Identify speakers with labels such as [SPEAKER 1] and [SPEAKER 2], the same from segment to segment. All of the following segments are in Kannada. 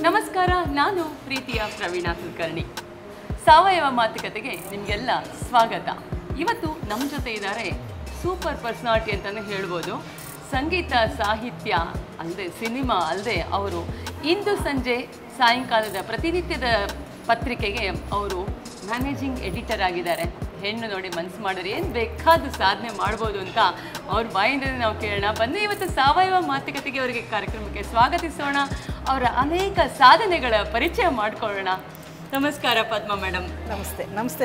[SPEAKER 1] ನಮಸ್ಕಾರ, ನಾನು ಪ್ರೀತಿಯ ಪ್ರವೀಣಾ ಕುಲಕರ್ಣಿ. ಸಾವಯವ ಮಾತುಕತೆಗೆ ನಿಮಗೆಲ್ಲ ಸ್ವಾಗತ. ಇವತ್ತು ನಮ್ಮ ಜೊತೆ ಇದ್ದಾರೆ ಸೂಪರ್ ಪರ್ಸನಾಲಿಟಿ ಅಂತಲೇ ಹೇಳ್ಬೋದು. ಸಂಗೀತ, ಸಾಹಿತ್ಯ ಅಲ್ಲದೆ, ಸಿನಿಮಾ ಅಲ್ಲದೆ ಅವರು ಇಂದು ಸಂಜೆ ಸಾಯಂಕಾಲದ ಪ್ರತಿನಿತ್ಯದ ಪತ್ರಿಕೆಗೆ ಅವರು ಮ್ಯಾನೇಜಿಂಗ್ ಎಡಿಟರ್ ಆಗಿದ್ದಾರೆ. ಹೆಣ್ಣು ನೋಡಿ ಮನಸ್ಸು ಮಾಡಿದ್ರೆ ಏನು ಬೇಕಾದ ಸಾಧನೆ ಮಾಡ್ಬೋದು ಅಂತ ಅವ್ರ ಬಾಯಿಂದ ನಾವು ಕೇಳೋಣ. ಬನ್ನಿ ಇವತ್ತು ಸಾವಯವ ಮಾತುಕತೆಗೆ ಅವರಿಗೆ ಕಾರ್ಯಕ್ರಮಕ್ಕೆ ಸ್ವಾಗತಿಸೋಣ. ಅವರ ಅನೇಕ ಸಾಧನೆಗಳ ಪರಿಚಯ ಮಾಡಿಕೊಳ್ಳೋಣ. ನಮಸ್ಕಾರ ಪದ್ಮ ಮೇಡಮ್.
[SPEAKER 2] ನಮಸ್ತೆ. ನಮಸ್ತೆ.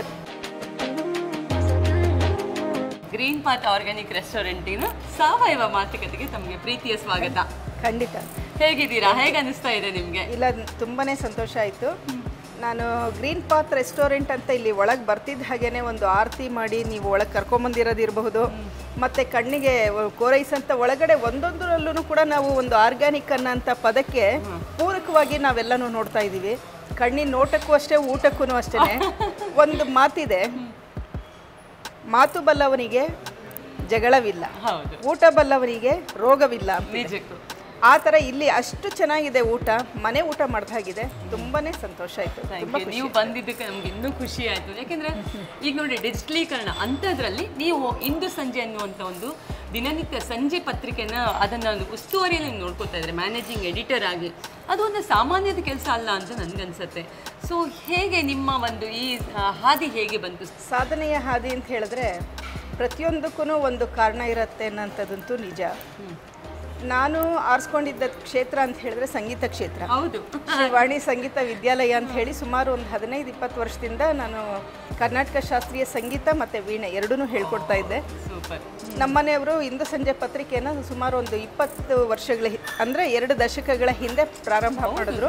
[SPEAKER 1] ಗ್ರೀನ್ ಪಾತ್ ಆರ್ಗ್ಯಾನಿಕ್ ರೆಸ್ಟೋರೆಂಟಿನ ಸಾವಯವ ಮಾತುಕತೆಗೆ ತಮಗೆ ಪ್ರೀತಿಯ ಸ್ವಾಗತ.
[SPEAKER 2] ಖಂಡಿತ.
[SPEAKER 1] ಹೇಗಿದ್ದೀರಾ? ಹೇಗೆ ಅನಿಸ್ತಾ ಇದೆ ನಿಮಗೆ?
[SPEAKER 2] ಇಲ್ಲ, ತುಂಬಾ ಸಂತೋಷ ಆಯಿತು. ನಾನು ಗ್ರೀನ್ ಪಾತ್ ರೆಸ್ಟೋರೆಂಟ್ ಅಂತ ಇಲ್ಲಿ ಒಳಗೆ ಬರ್ತಿದ್ದ ಹಾಗೇನೆ ಒಂದು ಆರತಿ ಮಾಡಿ ನೀವು ಒಳಗೆ ಕರ್ಕೊಂಬಂದಿರೋದಿರಬಹುದು, ಮತ್ತು ಕಣ್ಣಿಗೆ ಕೋರೈಸಂತ ಒಳಗಡೆ ಒಂದೊಂದರಲ್ಲೂ ಕೂಡ ನಾವು ಒಂದು ಆರ್ಗ್ಯಾನಿಕ್ ಅನ್ನೋಂಥ ಪದಕ್ಕೆ ಪೂರಕವಾಗಿ ನಾವೆಲ್ಲನೂ ನೋಡ್ತಾ ಇದ್ದೀವಿ. ಕಣ್ಣಿನ ನೋಟಕ್ಕೂ ಅಷ್ಟೇ, ಊಟಕ್ಕೂ ಅಷ್ಟೇ. ಒಂದು ಮಾತಿದೆ, ಮಾತು ಬಲ್ಲವನಿಗೆ ಜಗಳವಿಲ್ಲ, ಊಟ ಬಲ್ಲವನಿಗೆ ರೋಗವಿಲ್ಲ. ನಿಜಕ್ಕೂ ಆ ಥರ ಇಲ್ಲಿ ಅಷ್ಟು ಚೆನ್ನಾಗಿದೆ ಊಟ. ಮನೆ ಊಟ ಮಾಡ್ದಾಗಿದೆ. ತುಂಬಾ ಸಂತೋಷ ಆಯಿತು.
[SPEAKER 1] ನೀವು ಬಂದಿದ್ದಕ್ಕೆ ನಮ್ಗೆ ಇನ್ನೂ ಖುಷಿ ಆಯಿತು. ಯಾಕೆಂದರೆ ಈಗ ನೋಡಿ, ಡಿಜಿಟಲೀಕರಣ ಅಂಥದ್ರಲ್ಲಿ ನೀವು ಇಂದು ಸಂಜೆ ಅನ್ನುವಂಥ ಒಂದು ದಿನನಿತ್ಯ ಸಂಜೆ ಪತ್ರಿಕೆನ ಅದನ್ನು ಒಂದು ಉಸ್ತುವಾರಿಯಲ್ಲಿ ನೋಡ್ಕೋತಾ ಇದ್ದಾರೆ ಮ್ಯಾನೇಜಿಂಗ್ ಎಡಿಟರ್ ಆಗಿ. ಅದು ಒಂದು ಸಾಮಾನ್ಯದ ಕೆಲಸ ಅಲ್ಲ ಅಂತ ನನಗನ್ಸುತ್ತೆ. ಸೊ ಹೇಗೆ ನಿಮ್ಮ ಒಂದು ಈ ಹಾದಿ ಹೇಗೆ ಬಂತು?
[SPEAKER 2] ಸಾಧನೆಯ ಹಾದಿ ಅಂತ ಹೇಳಿದ್ರೆ ಪ್ರತಿಯೊಂದಕ್ಕೂ ಒಂದು ಕಾರಣ ಇರುತ್ತೆ ಅನ್ನೋಂಥದ್ದಂತೂ ನಿಜ. ನಾನು ಆರಿಸ್ಕೊಂಡಿದ್ದ ಕ್ಷೇತ್ರ ಅಂತ ಹೇಳಿದ್ರೆ ಸಂಗೀತ ಕ್ಷೇತ್ರ.
[SPEAKER 1] ಹೌದು.
[SPEAKER 2] ಶ್ರೀವಾಣಿ ಸಂಗೀತ ವಿದ್ಯಾಲಯ ಅಂತ ಹೇಳಿ ಸುಮಾರು ಒಂದು 15-20 ವರ್ಷದಿಂದ ನಾನು ಕರ್ನಾಟಕ ಶಾಸ್ತ್ರೀಯ ಸಂಗೀತ ಮತ್ತು ವೀಣೆ ಎರಡೂ ಹೇಳ್ಕೊಡ್ತಾ ಇದ್ದೆ. ನಮ್ಮನೆಯವರು ಇಂದು ಸಂಜೆ ಪತ್ರಿಕೆಯನ್ನು ಸುಮಾರು ಒಂದು 20 ವರ್ಷಗಳ ಅಂದರೆ 2 ದಶಕಗಳ ಹಿಂದೆ ಪ್ರಾರಂಭ ಮಾಡಿದ್ರು.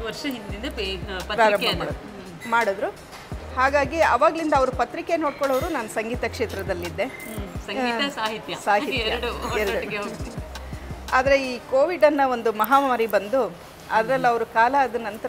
[SPEAKER 2] ಮಾಡಿದ್ರು. ಹಾಗಾಗಿ ಅವಾಗ್ಲಿಂದ ಅವರು ಪತ್ರಿಕೆ ನೋಡ್ಕೊಳ್ಳೋರು, ನಾನು ಸಂಗೀತ ಕ್ಷೇತ್ರದಲ್ಲಿದ್ದೆ. ಸಾಹಿತ್ಯ ಆದರೆ ಈ ಕೋವಿಡ್ ಅನ್ನೋ ಒಂದು ಮಹಾಮಾರಿ ಬಂದು ಅದರಲ್ಲಿ ಅವರು ಕಾಲ ಆದ ನಂತರ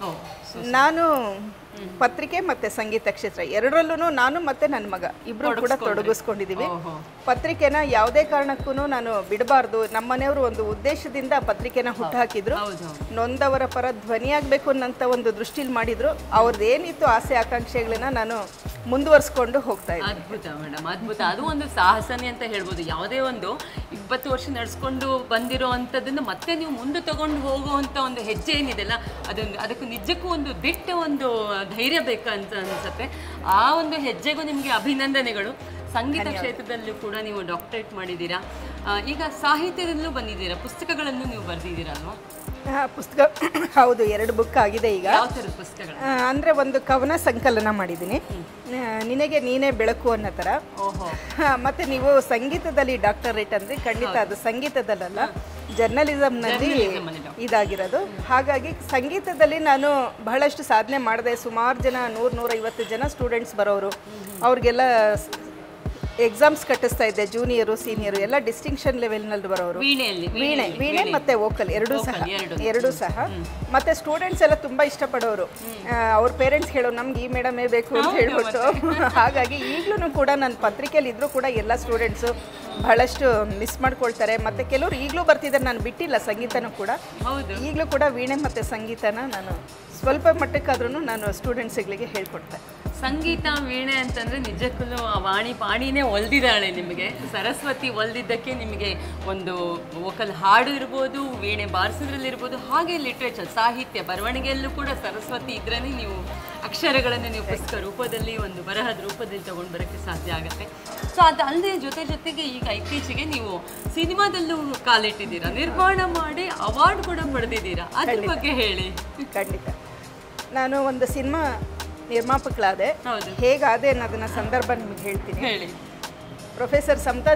[SPEAKER 2] ನಾನು ಪತ್ರಿಕೆ ಮತ್ತು ಸಂಗೀತ ಕ್ಷೇತ್ರ ಎರಡರಲ್ಲೂ ನಾನು ಮತ್ತು ನನ್ನ ಮಗ ಇಬ್ಬರು ಕೂಡ ತೊಡಗಿಸ್ಕೊಂಡಿದ್ದೀವಿ. ಪತ್ರಿಕೆನ ಯಾವುದೇ ಕಾರಣಕ್ಕೂ ನಾನು ಬಿಡಬಾರ್ದು. ನಮ್ಮ ಮನೆಯವರು ಒಂದು ಉದ್ದೇಶದಿಂದ ಪತ್ರಿಕೆನ ಹುಟ್ಟುಹಾಕಿದ್ರು. ನೊಂದವರ ಪರ ಧ್ವನಿಯಾಗಬೇಕು ಅನ್ನೋಂಥ ಒಂದು ದೃಷ್ಟಿಲಿ ಮಾಡಿದ್ರು. ಅವ್ರದ್ದು ಏನಿತ್ತು ಆಸೆ ಆಕಾಂಕ್ಷೆಗಳನ್ನ ನಾನು ಮುಂದುವರಿಸ್ಕೊಂಡು ಹೋಗ್ತಾ ಇದ್ದೆ.
[SPEAKER 1] ಅದ್ಭುತ ಮೇಡಮ್, ಅದ್ಭುತ. ಅದು ಒಂದು ಸಾಹಸನೆ ಅಂತ ಹೇಳ್ಬೋದು. ಯಾವುದೇ ಒಂದು 20 ವರ್ಷ ನಡೆಸ್ಕೊಂಡು ಬಂದಿರೋ ಅಂಥದ್ದನ್ನು ಮತ್ತೆ ನೀವು ಮುಂದೆ ತಗೊಂಡು ಹೋಗುವಂಥ ಒಂದು ಹೆಜ್ಜೆ ಏನಿದೆಲ್ಲ, ಅದಕ್ಕೂ ನಿಜಕ್ಕೂ ಒಂದು ದಿಟ್ಟ ಒಂದು ಧೈರ್ಯ ಬೇಕಂತ ಅನ್ಸುತ್ತೆ. ಆ ಒಂದು ಹೆಜ್ಜೆಗೂ ನಿಮಗೆ ಅಭಿನಂದನೆಗಳು. ಸಂಗೀತ ಕ್ಷೇತ್ರದಲ್ಲೂ ಕೂಡ ನೀವು ಡಾಕ್ಟರೇಟ್ ಮಾಡಿದ್ದೀರಾ. ಈಗ ಸಾಹಿತ್ಯದಲ್ಲೂ ಬಂದಿದ್ದೀರಾ, ಪುಸ್ತಕಗಳನ್ನು ನೀವು ಬರೆದಿದ್ದೀರಲ್ವಾ?
[SPEAKER 2] ಪುಸ್ತಕ ಹೌದು, 2 ಬುಕ್ ಆಗಿದೆ ಈಗ.
[SPEAKER 1] ಯಾವ ಥರದ ಪುಸ್ತಕಗಳು?
[SPEAKER 2] ಅಂದರೆ ಒಂದು ಕವನ ಸಂಕಲನ ಮಾಡಿದ್ದೀನಿ, ನಿನಗೆ ನೀನೇ ಬೆಳಕು ಅನ್ನೋ ಥರ. ಮತ್ತು ನೀವು ಸಂಗೀತದಲ್ಲಿ ಡಾಕ್ಟರೇಟ್ ಅಂದರೆ ಖಂಡಿತ ಅದು ಸಂಗೀತದಲ್ಲ, ಜರ್ನಲಿಸಮ್ನಲ್ಲಿ ಇದಾಗಿರೋದು. ಹಾಗಾಗಿ ಸಂಗೀತದಲ್ಲಿ ನಾನು ಬಹಳಷ್ಟು ಸಾಧನೆ ಮಾಡಿದೆ. ಸುಮಾರು ಜನ 100-150 ಜನ ಸ್ಟೂಡೆಂಟ್ಸ್ ಬರೋರು. ಅವ್ರಿಗೆಲ್ಲ ಎಕ್ಸಾಮ್ಸ್ ಕಟ್ಟಿಸ್ತಾ ಇದ್ದೆ. ಜೂನಿಯರು, ಸೀನಿಯರು ಎಲ್ಲ ಡಿಸ್ಟಿಂಕ್ಷನ್ ಲೆವೆಲ್ನಲ್ಲಿ ಬರೋರು. ವೀಣೆ ಮತ್ತು ವೋಕಲ್ ಎರಡೂ ಸಹ. ಮತ್ತು ಸ್ಟೂಡೆಂಟ್ಸ್ ಎಲ್ಲ ತುಂಬ ಇಷ್ಟಪಡೋರು. ಅವ್ರ ಪೇರೆಂಟ್ಸ್ ಹೇಳೋ ನಮ್ಗೆ ಈ ಮೇಡಮೇ ಬೇಕು ಅಂತ ಹೇಳ್ಬಿಟ್ಟು. ಹಾಗಾಗಿ ಈಗಲೂ ಕೂಡ ನನ್ನ ಪತ್ರಿಕೆಯಲ್ಲಿ ಇದ್ರೂ ಕೂಡ ಎಲ್ಲ ಸ್ಟೂಡೆಂಟ್ಸು ಬಹಳಷ್ಟು ಮಿಸ್ ಮಾಡ್ಕೊಳ್ತಾರೆ. ಮತ್ತು ಕೆಲವರು ಈಗಲೂ ಬರ್ತಿದ್ದಾರೆ, ನಾನು ಬಿಟ್ಟಿಲ್ಲ ಸಂಗೀತನೂ ಕೂಡ. ಈಗಲೂ ಕೂಡ ವೀಣೆ ಮತ್ತು ಸಂಗೀತನ ನಾನು ಸ್ವಲ್ಪ ಮಟ್ಟಕ್ಕಾದ್ರೂ ನಾನು ಸ್ಟೂಡೆಂಟ್ಸ್ಗಳಿಗೆ ಹೇಳ್ಕೊಡ್ತೆ.
[SPEAKER 1] ಸಂಗೀತ, ವೀಣೆ ಅಂತಂದರೆ ನಿಜಕ್ಕೂ ಆ ವಾಣಿ ಪಾಣಿನೇ ಒಲ್ದಿದ್ದಾಳೆ ನಿಮಗೆ. ಸರಸ್ವತಿ ಒಲ್ದಿದ್ದಕ್ಕೆ ನಿಮಗೆ ಒಂದು ವೋಕಲ್ ಹಾಡು ಇರ್ಬೋದು, ವೀಣೆ ಬಾರಿಸೋದ್ರಲ್ಲಿರ್ಬೋದು, ಹಾಗೆ ಲಿಟ್ರೇಚರ್, ಸಾಹಿತ್ಯ, ಬರವಣಿಗೆಯಲ್ಲೂ ಕೂಡ ಸರಸ್ವತಿ ಇದ್ರೇ ನೀವು ಅಕ್ಷರಗಳನ್ನು ನೀವು ಪುಸ್ತಕ ರೂಪದಲ್ಲಿ, ಒಂದು ಬರಹದ ರೂಪದಲ್ಲಿ ತೊಗೊಂಡು ಬರೋಕ್ಕೆ ಸಾಧ್ಯ ಆಗುತ್ತೆ. ಸೊ ಅದು ಅಲ್ಲದೆ ಜೊತೆಗೆ ಈಗ ಇತ್ತೀಚೆಗೆ ನೀವು ಸಿನಿಮಾದಲ್ಲೂ ಕಾಲಿಟ್ಟಿದ್ದೀರಾ, ನಿರ್ಮಾಣ ಮಾಡಿ ಅವಾರ್ಡ್ ಕೂಡ ಪಡೆದಿದ್ದೀರಾ. ಅದ್ರ ಬಗ್ಗೆ ಹೇಳಿ.
[SPEAKER 2] ಖಂಡಿತ. ನಾನು ಒಂದು ಸಿನಿಮಾ ನಿರ್ಮಾಪಕಳಾದೆ. ಹೇಗಾದೆ ಅನ್ನೋದನ್ನ ಸಂದರ್ಭ ನಿಮಗೆ ಹೇಳ್ತೀನಿ.
[SPEAKER 1] ಹೇಳಿ.
[SPEAKER 2] ಪ್ರೊಫೆಸರ್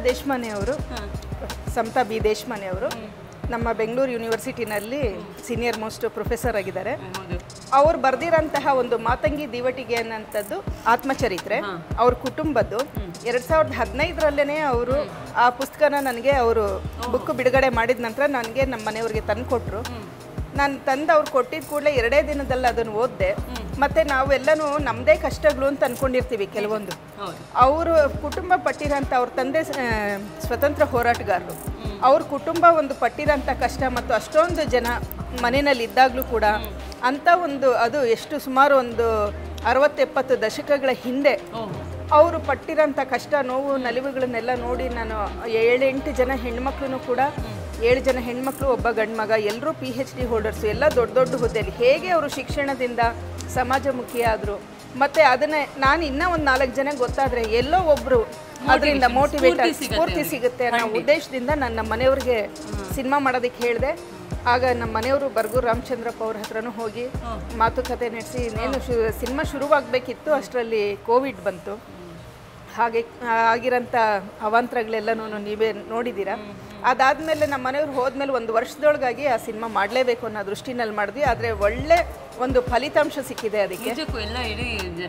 [SPEAKER 2] ಸಮತಾ ಬಿ ದೇಶಮಾನೆ ಅವರು ನಮ್ಮ ಬೆಂಗಳೂರು ಯೂನಿವರ್ಸಿಟಿನಲ್ಲಿ ಸೀನಿಯರ್ ಮೋಸ್ಟ್ ಪ್ರೊಫೆಸರ್ ಆಗಿದ್ದಾರೆ. ಅವ್ರು ಬರೆದಿರೋಂತಹ ಒಂದು ಮಾತಂಗಿ ದಿವಟಿಗೆ ಅನ್ನೋಂಥದ್ದು ಆತ್ಮಚರಿತ್ರೆ, ಅವ್ರ ಕುಟುಂಬದ್ದು. 2015ರಲ್ಲೇ ಅವರು ಆ ಪುಸ್ತಕನ ನನಗೆ ಅವರು ಬುಕ್ ಬಿಡುಗಡೆ ಮಾಡಿದ ನಂತರ ನನಗೆ ನಮ್ಮ ಮನೆಯವ್ರಿಗೆ ತಂದು ಕೊಟ್ಟರು. ನಾನು ತಂದು ಅವ್ರು ಕೊಟ್ಟಿದ್ದ ಕೂಡಲೇ 2 ದಿನದಲ್ಲಿ ಅದನ್ನು ಓದಿದೆ. ಮತ್ತು ನಾವೆಲ್ಲನೂ ನಮ್ಮದೇ ಕಷ್ಟಗಳು ಅಂತ ಅಂದ್ಕೊಂಡಿರ್ತೀವಿ ಕೆಲವೊಂದು. ಅವರು ಕುಟುಂಬ ಪಟ್ಟಿರೋಂಥ ಅವ್ರ ತಂದೆ ಸ್ವತಂತ್ರ ಹೋರಾಟಗಾರರು. ಅವ್ರ ಕುಟುಂಬ ಒಂದು ಪಟ್ಟಿರೋಂಥ ಕಷ್ಟ ಮತ್ತು ಅಷ್ಟೊಂದು ಜನ ಮನೆಯಲ್ಲಿ ಇದ್ದಾಗಲೂ ಕೂಡ ಅಂಥ ಒಂದು ಅದು ಎಷ್ಟು ಸುಮಾರು ಒಂದು 60-70 ದಶಕಗಳ ಹಿಂದೆ ಅವರು ಪಟ್ಟಿರೋಂಥ ಕಷ್ಟ ನೋವು ನಲಿವುಗಳನ್ನೆಲ್ಲ ನೋಡಿ ನಾನು 7-8 ಜನ ಹೆಣ್ಮಕ್ಳು ಕೂಡ 7 ಜನ ಹೆಣ್ಮಕ್ಳು ಒಬ್ಬ ಗಂಡು ಮಗ ಎಲ್ಲರೂ PhD ಹೋಲ್ಡರ್ಸು ಎಲ್ಲ ದೊಡ್ಡ ದೊಡ್ಡ ಹುದ್ದೆಯಲ್ಲಿ ಹೇಗೆ ಅವರು ಶಿಕ್ಷಣದಿಂದ ಸಮಾಜಮುಖಿ ಆದರು ಮತ್ತು ಅದನ್ನೇ ನಾನು ಇನ್ನೂ ಒಂದು 4 ಜನ ಗೊತ್ತಾದರೆ ಎಲ್ಲೋ ಒಬ್ಬರು ಅದರಿಂದ ಮೋಟಿವೇಟ್ ಸ್ಫೂರ್ತಿ ಸಿಗುತ್ತೆ ಅನ್ನೋ ಉದ್ದೇಶದಿಂದ ನಾನು ನಮ್ಮ ಮನೆಯವ್ರಿಗೆ ಸಿನಿಮಾ ಮಾಡೋದಕ್ಕೆ ಹೇಳಿದೆ. ಆಗ ನಮ್ಮ ಮನೆಯವರು ಬರ್ಗೂರು ರಾಮಚಂದ್ರಪ್ಪ ಅವ್ರ ಹತ್ರನೂ ಹೋಗಿ ಮಾತುಕತೆ ನಡೆಸಿ ಇನ್ನೇನು ಸಿನಿಮಾ ಶುರುವಾಗಬೇಕಿತ್ತು, ಅಷ್ಟರಲ್ಲಿ ಕೋವಿಡ್ ಬಂತು. ಹಾಗೆ ಆಗಿರೋಂಥ ಅವಾಂತರಗಳೆಲ್ಲನೂ ನೀವೇ ನೋಡಿದ್ದೀರಾ. ಅದಾದಮೇಲೆ ನಮ್ಮ ಮನೆಯವ್ರು ಹೋದ್ಮೇಲೆ 1 ವರ್ಷದೊಳಗಾಗಿ ಆ ಸಿನಿಮಾ ಮಾಡಲೇಬೇಕು ಅನ್ನೋ ದೃಷ್ಟಿನಲ್ಲಿ ಮಾಡಿದ್ವಿ. ಆದರೆ ಒಳ್ಳೆ ಒಂದು ಫಲಿತಾಂಶ ಸಿಕ್ಕಿದೆ ಅದಕ್ಕೆ.
[SPEAKER 1] ಎಲ್ಲ ಇಡೀ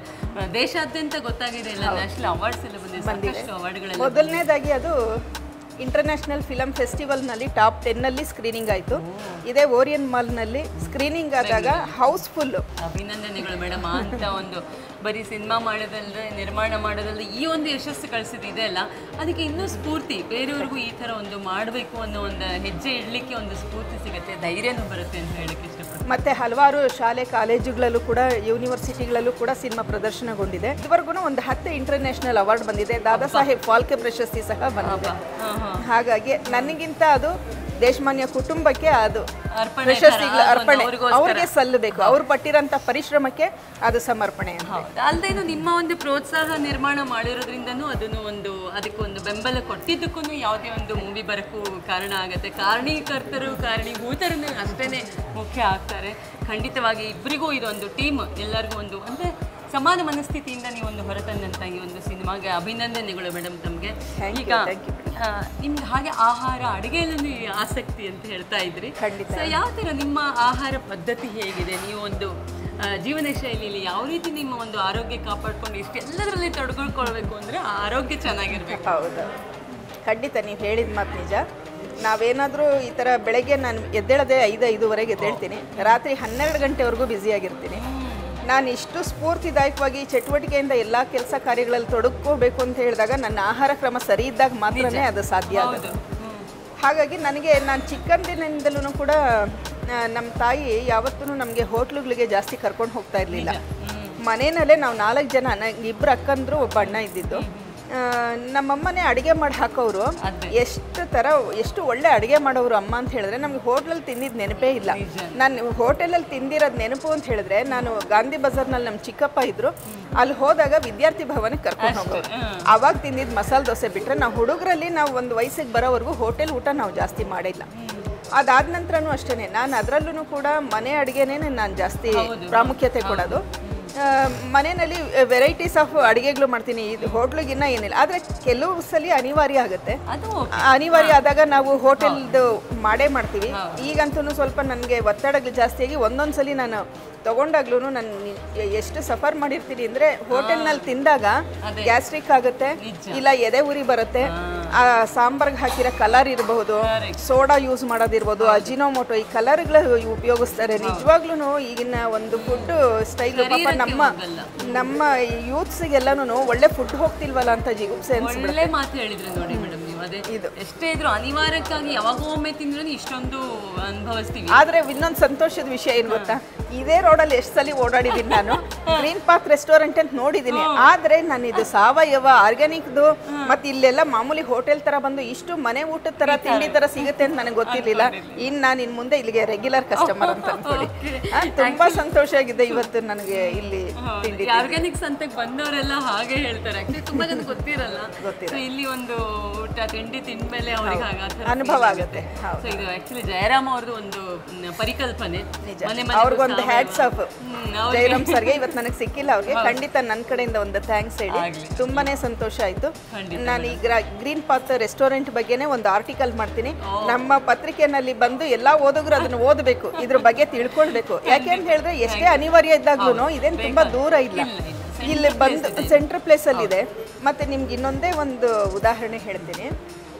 [SPEAKER 1] ದೇಶಾದ್ಯಂತ ಗೊತ್ತಾಗಿದೆ, ನ್ಯಾಷನಲ್ ಅವಾರ್ಡ್ಸ್ ಎಲ್ಲ ಬಂದಿದೆ.
[SPEAKER 2] ಮೊದಲನೇದಾಗಿ ಅದು ಇಂಟರ್ನ್ಯಾಷನಲ್ ಫಿಲಮ್ ಫೆಸ್ಟಿವಲ್ನಲ್ಲಿ ಟಾಪ್ 10ನಲ್ಲಿ ಸ್ಕ್ರೀನಿಂಗ್ ಆಯಿತು. ಇದೇ ಓರಿಯನ್ ಮಾಲ್ನಲ್ಲಿ ಸ್ಕ್ರೀನಿಂಗ್ ಆದಾಗ ಹೌಸ್ಫುಲ್ಲು.
[SPEAKER 1] ಅಭಿನಂದನೆಗಳು ಮೇಡಮ್. ಅಂತ ಒಂದು ಬರೀ ಸಿನಿಮಾ ಮಾಡೋದಲ್ಲದೆ ನಿರ್ಮಾಣ ಮಾಡೋದಲ್ಲದೆ ಈ ಒಂದು ಯಶಸ್ಸು ಕಳಿಸಿದೆ ಅಲ್ಲ, ಅದಕ್ಕೆ ಇನ್ನೂ ಸ್ಫೂರ್ತಿ ಬೇರೆಯವ್ರಿಗೂ ಈ ಥರ ಒಂದು ಮಾಡಬೇಕು ಅನ್ನೋ ಒಂದು ಹೆಜ್ಜೆ ಇಡಲಿಕ್ಕೆ ಒಂದು ಸ್ಫೂರ್ತಿ ಸಿಗುತ್ತೆ, ಧೈರ್ಯನೂ ಬರುತ್ತೆ ಅಂತ ಹೇಳಕ್ಕೆ ಇಷ್ಟಪಡ್ತೀನಿ.
[SPEAKER 2] ಮತ್ತು ಹಲವಾರು ಶಾಲೆ ಕಾಲೇಜುಗಳಲ್ಲೂ ಕೂಡ ಯೂನಿವರ್ಸಿಟಿಗಳಲ್ಲೂ ಕೂಡ ಸಿನಿಮಾ ಪ್ರದರ್ಶನಗೊಂಡಿದೆ. ಇದುವರೆಗೂ ಒಂದು 10 ಇಂಟರ್ನ್ಯಾಷನಲ್ ಅವಾರ್ಡ್ ಬಂದಿದೆ. ದಾದಾ ಸಾಹೇಬ್ ಫಾಲ್ಕೆ ಪ್ರಶಸ್ತಿ ಸಹ ಬಂದಿದೆ. ಹಾಗಾಗಿ ನನಗಿಂತ ಅದು ದೇಶಮಾನ್ಯ ಕುಟುಂಬಕ್ಕೆ ಅದು ಪ್ರಶಸ್ತಿಗಳ ಅರ್ಪಣೆ ಅವ್ರಿಗೆ ಸಲ್ಲಬೇಕು. ಅವ್ರು ಪಟ್ಟಿರೋಂಥ ಪರಿಶ್ರಮಕ್ಕೆ ಅದು ಸಮರ್ಪಣೆ.
[SPEAKER 1] ಅಲ್ಲದೇನು ನಿಮ್ಮ ಒಂದು ಪ್ರೋತ್ಸಾಹ ನಿರ್ಮಾಣ ಮಾಡಿರೋದ್ರಿಂದನೂ ಅದನ್ನು ಒಂದು ಅದಕ್ಕೊಂದು ಬೆಂಬಲ ಕೊಟ್ಟಿದ್ದಕ್ಕೂ ಯಾವುದೇ ಒಂದು ಮೂವಿ ಬರೋಕ್ಕೂ ಕಾರಣ ಆಗುತ್ತೆ. ಕಾರಣೀಕರ್ತರು ಕಾರಣೀಭೂತರನ್ನು ಅಷ್ಟೇ ಮುಖ್ಯ ಆಗ್ತಾರೆ. ಖಂಡಿತವಾಗಿ ಇಬ್ಬರಿಗೂ ಇದೊಂದು ಟೀಮ್, ಎಲ್ಲರಿಗೂ ಒಂದು ಅಂದರೆ ಸಮಾನ ಮನಸ್ಥಿತಿಯಿಂದ ನೀವು ಒಂದು ಹೊರತಂದಂಥ ಈ ಒಂದು ಸಿನಿಮಾಗೆ ಅಭಿನಂದನೆಗಳು ಮೇಡಮ್ ತಮಗೆ. ಈಗ ನಿಮ್ಗೆ ಹಾಗೆ ಆಹಾರ ಅಡುಗೆಯಲ್ಲಿ ಆಸಕ್ತಿ ಅಂತ ಹೇಳ್ತಾ ಇದ್ರಿ. ಸೊ ಯಾವ ಥರ ನಿಮ್ಮ ಆಹಾರ ಪದ್ಧತಿ ಹೇಗಿದೆ? ನೀವು ಒಂದು ಜೀವನ ಶೈಲಿಯಲ್ಲಿ ಯಾವ ರೀತಿ ನಿಮ್ಮ ಒಂದು ಆರೋಗ್ಯ ಕಾಪಾಡ್ಕೊಂಡು ಇಷ್ಟೆಲ್ಲದರಲ್ಲಿ ತೊಡಗಿಕೊಳ್ಬೇಕು ಅಂದರೆ ಆರೋಗ್ಯ ಚೆನ್ನಾಗಿರ್ಬೇಕು.
[SPEAKER 2] ಹೌದು, ಖಂಡಿತ ನೀವು ಹೇಳಿದ ಮಾತು ನಿಜ. ನಾವೇನಾದರೂ ಈ ಥರ ಬೆಳಗ್ಗೆ ನಾನು ಎದ್ದೇಳದೆ 5-5:30 ಎದ್ದೇಳ್ತೀನಿ, ರಾತ್ರಿ 12 ಗಂಟೆವರೆಗೂ ಬ್ಯುಸಿಯಾಗಿರ್ತೀನಿ. ನಾನು ಇಷ್ಟು ಸ್ಫೂರ್ತಿದಾಯಕವಾಗಿ ಚಟುವಟಿಕೆಯಿಂದ ಎಲ್ಲ ಕೆಲಸ ಕಾರ್ಯಗಳಲ್ಲಿ ತೊಡಗಿಕೋಬೇಕು ಅಂತ ಹೇಳಿದಾಗ ನನ್ನ ಆಹಾರ ಕ್ರಮ ಸರಿ ಇದ್ದಾಗ ಮಾತ್ರನೇ ಅದು ಸಾಧ್ಯ ಆಗೋದು. ಹಾಗಾಗಿ ನಾನು ಚಿಕ್ಕಂದಿನಿಂದಲೂ ಕೂಡ ನಮ್ಮ ತಾಯಿ ಯಾವತ್ತೂ ನಮಗೆ ಹೋಟ್ಲುಗಳಿಗೆ ಜಾಸ್ತಿ ಕರ್ಕೊಂಡು ಹೋಗ್ತಾ ಇರಲಿಲ್ಲ. ಮನೆಯಲ್ಲೇ ನಾವು 4 ಜನ, ನಂಗೆ 2 ಅಕ್ಕಂದ್ರು, ಒಬ್ಬ ಅಣ್ಣ ಇದ್ದಿದ್ದು. ನಮ್ಮಮ್ಮನೇ ಅಡುಗೆ ಮಾಡಿ ಹಾಕೋರು. ಎಷ್ಟು ಒಳ್ಳೆ ಅಡುಗೆ ಮಾಡೋರು ಅಮ್ಮ ಅಂತ ಹೇಳಿದ್ರೆ ನಮ್ಗೆ ಹೋಟ್ಲಲ್ಲಿ ತಿಂದಿದ್ದು ನೆನಪೇ ಇಲ್ಲ. ನಾನು ಹೋಟೆಲಲ್ಲಿ ತಿಂದಿರೋದು ನೆನಪು ಅಂತ ಹೇಳಿದ್ರೆ, ನಾನು ಗಾಂಧಿ ಬಜಾರ್ನಲ್ಲಿ ನಮ್ಮ ಚಿಕ್ಕಪ್ಪ ಇದ್ರು, ಅಲ್ಲಿ ಹೋದಾಗ ವಿದ್ಯಾರ್ಥಿ ಭವನಕ್ಕೆ ಕರ್ಕೊಂಡು ಹೋಗೋರು. ಆವಾಗ ತಿಂದಿದ್ದು ಮಸಾಲೆ ದೋಸೆ ಬಿಟ್ಟರೆ ನಾವು ಹುಡುಗರಲ್ಲಿ ನಾವು ಒಂದು ವಯಸ್ಸಿಗೆ ಬರೋವರೆಗೂ ಹೋಟೆಲ್ ಊಟ ನಾವು ಜಾಸ್ತಿ ಮಾಡಿಲ್ಲ. ಅದಾದ ನಂತರನೂ ಅಷ್ಟೇ, ನಾನು ಅದರಲ್ಲೂ ಕೂಡ ಮನೆ ಅಡುಗೆನೇ ನಾನು ಜಾಸ್ತಿ ಪ್ರಾಮುಖ್ಯತೆ ಕೊಡೋದು. ಮನೆಯಲ್ಲಿ ವೆರೈಟೀಸ್ ಆಫ್ ಅಡುಗೆಗಳು ಮಾಡ್ತೀನಿ. ಇದು ಹೋಟ್ಲಿಗಿನ್ನ ಏನಿಲ್ಲ, ಆದರೆ ಕೆಲವು ಸಲ ಅನಿವಾರ್ಯ ಆಗುತ್ತೆ. ಅನಿವಾರ್ಯ ಆದಾಗ ನಾವು ಹೋಟೆಲ್ದು ಮಾಡೇ ಮಾಡ್ತೀವಿ. ಈಗಂತೂ ಸ್ವಲ್ಪ ನನಗೆ ಒತ್ತಡಗಳು ಜಾಸ್ತಿಯಾಗಿ ಒಂದೊಂದು ಸಲ ನಾನು ತೊಗೊಂಡಾಗ್ಲೂ ನಾನು ಎಷ್ಟು ಸಫರ್ ಮಾಡಿರ್ತೀನಿ ಅಂದರೆ, ಹೋಟೆಲ್ನಲ್ಲಿ ತಿಂದಾಗ ಗ್ಯಾಸ್ಟ್ರಿಕ್ ಆಗುತ್ತೆ, ಇಲ್ಲ ಎದೆ ಉರಿ ಬರುತ್ತೆ. ಆ ಸಾಂಬಾರ್ಗೆ ಹಾಕಿರೋ ಕಲರ್ ಇರಬಹುದು, ಸೋಡಾ ಯೂಸ್ ಮಾಡೋದಿರ್ಬೋದು, ಅಜಿನೋಮೋಟೊ, ಈ ಕಲರ್ಗಳು ಉಪಯೋಗಿಸ್ತಾರೆ. ನಿಜವಾಗ್ಲೂ ಈಗಿನ ಒಂದು ಫುಡ್ ಸ್ಟೈಲ್ ಪಾಪ ನಮ್ಮ ಯೂತ್ಸಿಗೆಲ್ಲನೂ ಒಳ್ಳೆ ಫುಡ್ ಹೋಗ್ತಿಲ್ವಲ್ಲ ಅಂತ ಜಿಗುಪ್ಸೆ ಅನ್ಸುತ್ತೆ.
[SPEAKER 1] ಒಳ್ಳೆ ಮಾತು ಹೇಳಿದ್ರು ನೋಡಿ ಮೇಡಮ್ ನೀವು. ಅದೇ ಇದು ಎಷ್ಟೇ ಇದ್ರು ಅನಿವಾರ್ಯಕ್ಕಾಗಿ ಯಾವಾಗ ಒಮ್ಮೆ ತಿಂದ್ರೂ ಇಷ್ಟೊಂದು ಅನುಭವಿಸ್ತೀವಿ.
[SPEAKER 2] ಆದ್ರೆ ಇನ್ನೊಂದು ಸಂತೋಷದ ವಿಷಯ ಏನು ಗೊತ್ತಾ, ಇದೇ ರೋಡಲ್ಲಿ ಎಷ್ಟು ಸಲ ಓಡಾಡಿದ್ದೀನಿ ನಾನು. ಗ್ರೀನ್ ಪಾರ್ಕ್ ರೆಸ್ಟೋರೆಂಟ್ ಅಂತ ನೋಡಿದ್ದೀನಿ, ಆದ್ರೆ ನಾನು ಇದು ಸಾವಯವ ಆರ್ಗ್ಯಾನಿಕ್ದು ಮತ್ತೆ ಇಲ್ಲೆಲ್ಲ ಮಾಮೂಲಿ ಹೋಟೆಲ್ ತರ ಬಂದು ಇಷ್ಟು ಮನೆ ಊಟದ ತರ ತಿಂಡಿ ತರ ಸಿಗುತ್ತೆ ಅಂತ ನನಗೆ ಗೊತ್ತಿರ್ಲಿಲ್ಲ. ನಾನು ಇನ್ ಮುಂದೆ ಇಲ್ಲಿಗೆ ರೆಗ್ಯುಲರ್ ಕಸ್ಟಮರ್ ಅಂತ ಅನ್ಕೊಳ್ಳಿ. ತುಂಬಾ ಸಂತೋಷ ಆಗಿದೆ ಇವತ್ತು ನನಗೆ ಇಲ್ಲಿ ತಿಂಡಿ.
[SPEAKER 1] ಆರ್ಗ್ಯಾನಿಕ್ಸ್ ಅಂತ ಬಂದವರೆಲ್ಲ ಹಾಗೆ ಹೇಳ್ತಾರೆ, ತುಂಬಾ ಜನ ಗೊತ್ತಿರಲ್ಲ. ಇಲ್ಲಿ ಒಂದು ಊಟ ತಿಂಡಿ ತಿಂದ್ಮೇಲೆ ಅವ್ರಿಗೆ
[SPEAKER 2] ಅನುಭವ ಆಗುತ್ತೆ.
[SPEAKER 1] ಸೊ ಇದು ಆಕ್ಚುಲಿ ಜಯರಾಮ್ ಅವ್ರದ್ದು ಒಂದು ಪರಿಕಲ್ಪನೆ.
[SPEAKER 2] ಅವ್ರಿಗೊಂದು ಹ್ಯಾಟ್ಸ್ ಆಫ್ ಜಯರಾಮ್ ಸರ್ಗೆ. ಇವತ್ತು ನನಗೆ ಸಿಕ್ಕಿಲ್ಲ ಅವ್ರಿಗೆ, ಖಂಡಿತ ನನ್ನ ಕಡೆಯಿಂದ ಒಂದು ಥ್ಯಾಂಕ್ಸ್ ಹೇಳಿ. ತುಂಬಾನೇ ಸಂತೋಷ ಆಯ್ತು. ನಾನು ಈ ಗ್ರೀನ್ ಪಾತ್ ರೆಸ್ಟೋರೆಂಟ್ ಬಗ್ಗೆನೇ ಒಂದು ಆರ್ಟಿಕಲ್ ಮಾಡ್ತೀನಿ. ನಮ್ಮ ಪತ್ರಿಕೆನಲ್ಲಿ ಬಂದು ಎಲ್ಲಾ ಓದುಗರು ಅದನ್ನ ಓದಬೇಕು, ಇದ್ರ ಬಗ್ಗೆ ತಿಳ್ಕೊಳ್ಬೇಕು. ಯಾಕೆ ಅಂತ ಹೇಳಿದ್ರೆ ಎಷ್ಟೇ ಅನಿವಾರ್ಯ ಇದ್ದಾಗ್ಲೂ ಇದೇನು ತುಂಬಾ ದೂರ ಇಲ್ಲ, ಇಲ್ಲಿ ಬಂದು ಸೆಂಟ್ರ್ ಪ್ಲೇಸಲ್ಲಿದೆ. ಮತ್ತು ನಿಮ್ಗೆ ಇನ್ನೊಂದೇ ಒಂದು ಉದಾಹರಣೆ ಹೇಳ್ತೀನಿ.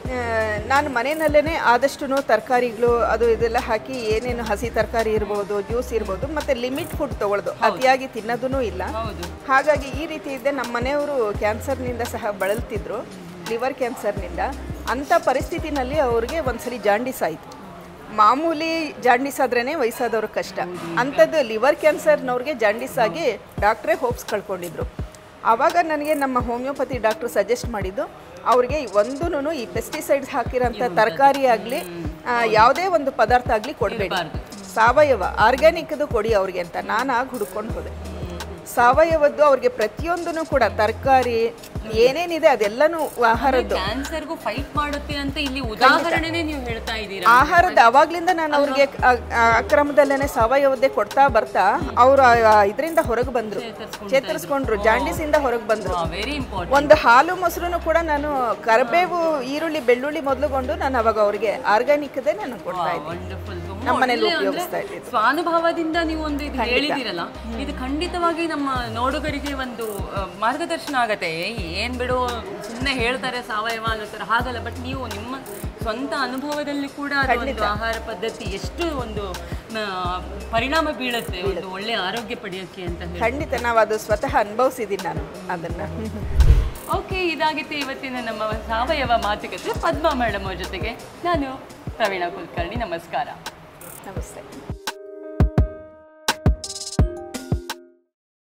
[SPEAKER 2] ನಾನು ಮನೆಯಲ್ಲೇ ಆದಷ್ಟು ತರಕಾರಿಗಳು ಅದು ಇದೆಲ್ಲ ಹಾಕಿ ಏನೇನು ಹಸಿ ತರಕಾರಿ ಇರ್ಬೋದು, ಜ್ಯೂಸ್ ಇರ್ಬೋದು, ಮತ್ತು ಲಿಮಿಟ್ ಫುಡ್ ತೊಗೊಳ್ಳೋದು, ಅತಿಯಾಗಿ ತಿನ್ನೋದೂ ಇಲ್ಲ. ಹಾಗಾಗಿ ಈ ರೀತಿ ಇದ್ದೆ. ನಮ್ಮ ಮನೆಯವರು ಕ್ಯಾನ್ಸರ್ನಿಂದ ಸಹ ಬಳಲ್ತಿದ್ರು, ಲಿವರ್ ಕ್ಯಾನ್ಸರ್ನಿಂದ. ಅಂಥ ಪರಿಸ್ಥಿತಿನಲ್ಲಿ ಅವ್ರಿಗೆ ಒಂದ್ಸಲಿ ಜಾಂಡೀಸ್ ಆಯಿತು. ಮಾಮೂಲಿ ಜಾಂಡೀಸ್ ಆದ್ರೇ ವಯಸ್ಸಾದವ್ರಿಗೆ ಕಷ್ಟ. ಅಂಥದ್ದು ಲಿವರ್ ಕ್ಯಾನ್ಸರ್ನವ್ರಿಗೆ ಜಾಂಡೀಸ್ ಆಗಿ ಡಾಕ್ಟ್ರೇ ಹೋಪ್ಸ್ ಕಳ್ಕೊಂಡಿದ್ರು. ಆವಾಗ ನನಗೆ ನಮ್ಮ ಹೋಮಿಯೋಪತಿ ಡಾಕ್ಟ್ರು ಸಜೆಸ್ಟ್ ಮಾಡಿದ್ದು, ಅವ್ರಿಗೆ ಒಂದೂ ಈ ಪೆಸ್ಟಿಸೈಡ್ಸ್ ಹಾಕಿರೋಂಥ ತರಕಾರಿ ಆಗಲಿ ಯಾವುದೇ ಒಂದು ಪದಾರ್ಥ ಆಗಲಿ ಕೊಡಬೇಡಿ, ಸಾವಯವ ಆರ್ಗ್ಯಾನಿಕ್ದು ಕೊಡಿ ಅವ್ರಿಗೆ ಅಂತ ನಾನು ಆಗ ಹುಡ್ಕೊಂಡು ಹೋದೆ. ಸಾವಯವದ್ದು ಅವ್ರಿಗೆ ಪ್ರತಿಯೊಂದೂ ಕೂಡ ತರಕಾರಿ ಏನೇನಿದೆ ಅದೆಲ್ಲನೂ ಆಹಾರದ್ದು
[SPEAKER 1] ಕ್ಯಾನ್ಸರ್ಗೂ ಫೈಟ್ ಮಾಡುತ್ತೆ ಅಂತ ಇಲ್ಲಿ ಉದಾಹರಣೆನೇ ನೀವು ಹೇಳ್ತಾ ಇದ್ದೀರಾ.
[SPEAKER 2] ಆಹಾರದ ಅವಾಗ್ಲಿಂದ ನಾನು ಅವ್ರಿಗೆ ಅಕ್ರಮದಲ್ಲೇನೆ ಸಾವಯವದ್ದೇ ಕೊಡ್ತಾ ಬರ್ತಾ ಅವರು ಇದರಿಂದ ಹೊರಗೆ ಬಂದ್ರು, ಚೇತರಿಸ್ಕೊಂಡ್ರು, ಜಾಂಡೀಸಿಂದ ಹೊರಗೆ ಬಂದ್ರು. ಒಂದು ಹಾಲು ಮೊಸರು ಕೂಡ ನಾನು ಕರಿಬೇವು ಈರುಳ್ಳಿ ಬೆಳ್ಳುಳ್ಳಿ ಮೊದಲುಗೊಂಡು ನಾನು ಅವಾಗ ಅವ್ರಿಗೆ ಆರ್ಗ್ಯಾನಿಕ್ದೇ ನಾನು ಕೊಡ್ತಾ ಇದ್ದೀನಿ, ನಮ್ಮ ಮನೇಲಿ ಉಪಯೋಗಿಸ್ತಾ ಇದ್ದೀನಿ.
[SPEAKER 1] ಸ್ವಾನುಭವದಿಂದ ನೀವು ಒಂದು ಇದು ಹೇಳಿದಿರಲ್ಲ, ಇದು ಖಂಡಿತವಾಗಿ ನಮ್ಮ ನೋಡುಗರಿಗೆ ಒಂದು ಮಾರ್ಗದರ್ಶನ ಆಗತ್ತೆ. ಏನ್ ಬಿಡು ಸುಮ್ಮನೆ ಹೇಳ್ತಾರೆ ಸಾವಯವ ಅನ್ನೋ ಥರ ಹಾಗಲ್ಲ, ಬಟ್ ನೀವು ನಿಮ್ಮ ಸ್ವಂತ ಅನುಭವದಲ್ಲಿ ಕೂಡ ಒಂದು ಆಹಾರ ಪದ್ಧತಿ ಎಷ್ಟು ಒಂದು ಪರಿಣಾಮ ಬೀಳುತ್ತೆ ಒಂದು ಒಳ್ಳೆ ಆರೋಗ್ಯ ಪಡೆಯೋಕ್ಕೆ ಅಂತ ಹೇಳಿ.
[SPEAKER 2] ಖಂಡಿತ ನಾವು ಅದು ಸ್ವತಃ ಅನುಭವಿಸಿದ್ದೀನಿ ನಾನು ಅದನ್ನ.
[SPEAKER 1] ಓಕೆ, ಇದಾಗಿತ್ತು ಇವತ್ತಿನ ನಮ್ಮ ಸಾವಯವ ಮಾತುಕತೆ ಪದ್ಮಾ ಮೇಡಮ್ ಅವ್ರ ಜೊತೆಗೆ. ನಾನು ಪ್ರವೀಣಾ ಕುಲಕರ್ಣಿ. ನಮಸ್ಕಾರ.
[SPEAKER 2] ನಮಸ್ತೆ.